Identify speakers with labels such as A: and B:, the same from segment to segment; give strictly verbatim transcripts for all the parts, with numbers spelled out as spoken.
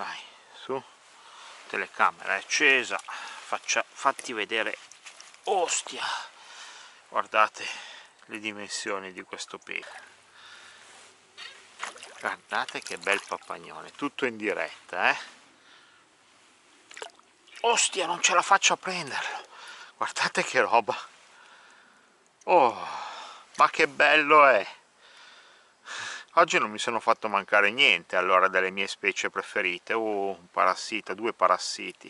A: Dai, su, telecamera è accesa, faccia, fatti vedere, ostia, guardate le dimensioni di questo pesce, guardate che bel pappagnone, tutto in diretta, eh? Ostia, non ce la faccio a prenderlo, guardate che roba, oh, ma che bello è! Oggi non mi sono fatto mancare niente allora delle mie specie preferite. Oh, un parassita, due parassiti.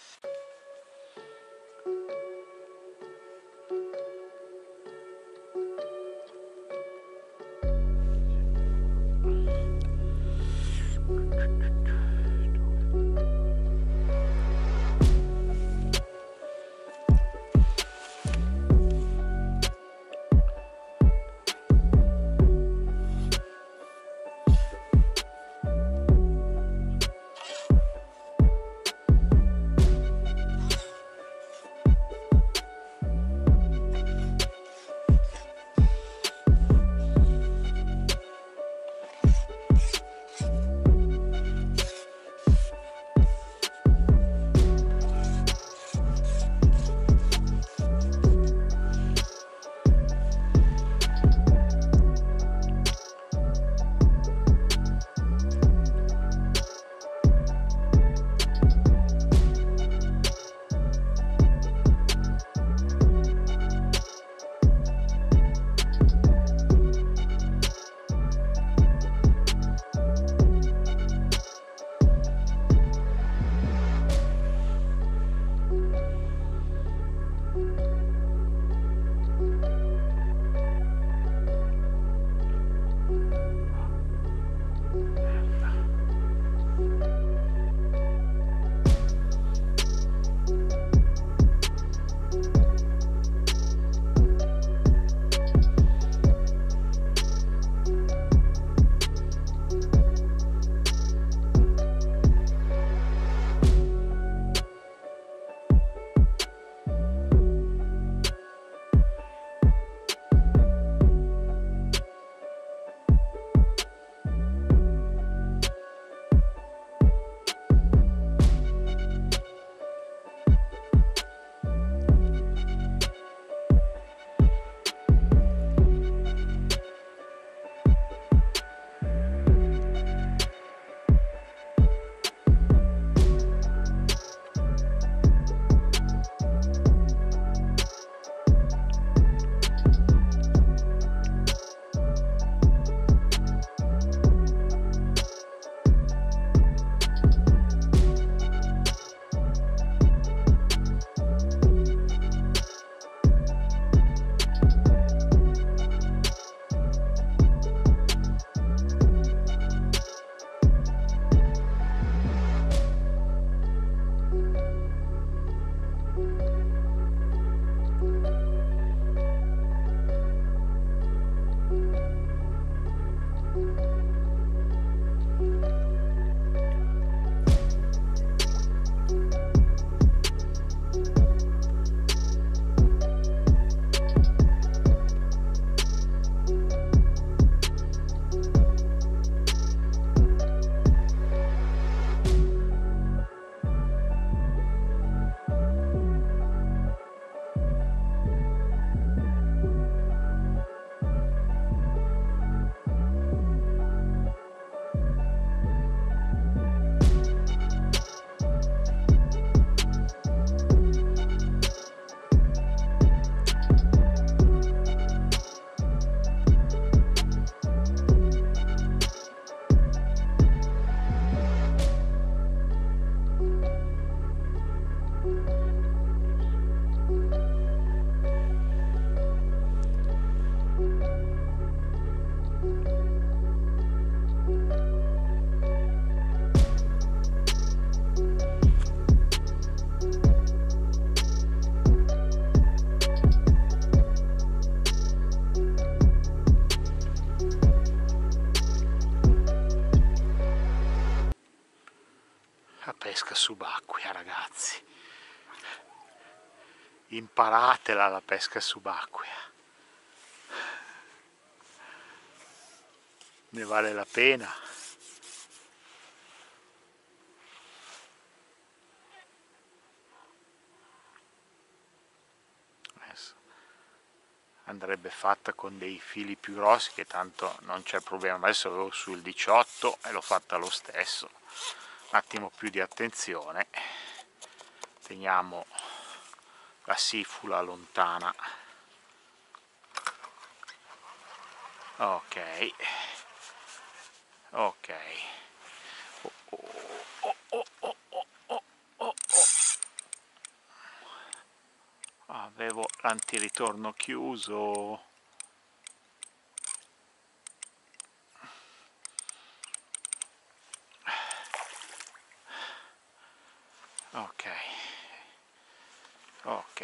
A: La pesca subacquea, ragazzi, imparatela la pesca subacquea, ne vale la pena. andrebbe fatta con dei fili più grossi, che tanto non c'è problema. Adesso avevo sul diciotto e l'ho fatta lo stesso. Un attimo più di attenzione, teniamo la sifula lontana. Ok, ok. Oh, oh, oh, oh, oh, oh, oh, oh. Avevo l'antiritorno chiuso. Ok, ok.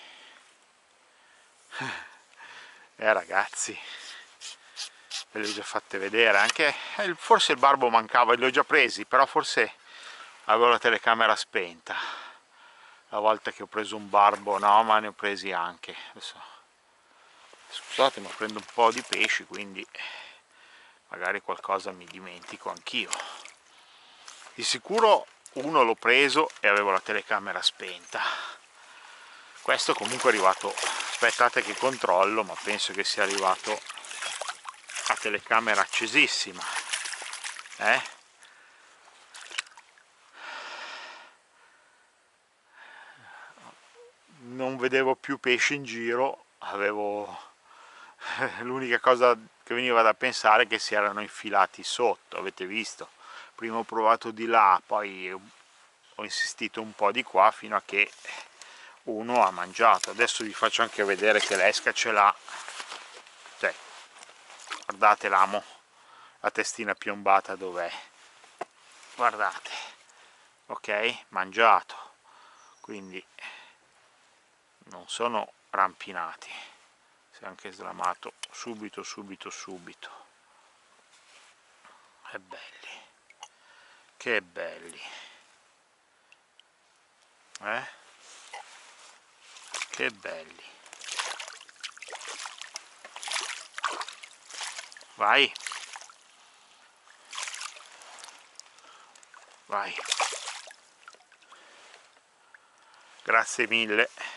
A: Eh ragazzi, ve le ho già fatte vedere, anche forse il barbo mancava, li ho già presi, però forse avevo la telecamera spenta la volta che ho preso un barbo. No, ma ne ho presi anche. Adesso, scusate, ma prendo un po' di pesci, quindi magari qualcosa mi dimentico anch'io. Di sicuro uno l'ho preso e avevo la telecamera spenta. Questo comunque è arrivato, aspettate che controllo, ma penso che sia arrivato a telecamera accesissima, eh? Non vedevo più pesci in giro, avevo l'unica cosa che veniva da pensare è che si erano infilati sotto, avete visto? Prima ho provato di là, poi ho insistito un po' di qua fino a che uno ha mangiato. Adesso vi faccio anche vedere che l'esca ce l'ha, cioè, guardate l'amo, la testina piombata dov'è, guardate, ok, mangiato, quindi non sono rampinati, si è anche slamato subito subito subito. Che belli, che belli, eh? Che belli. Vai, vai, grazie mille.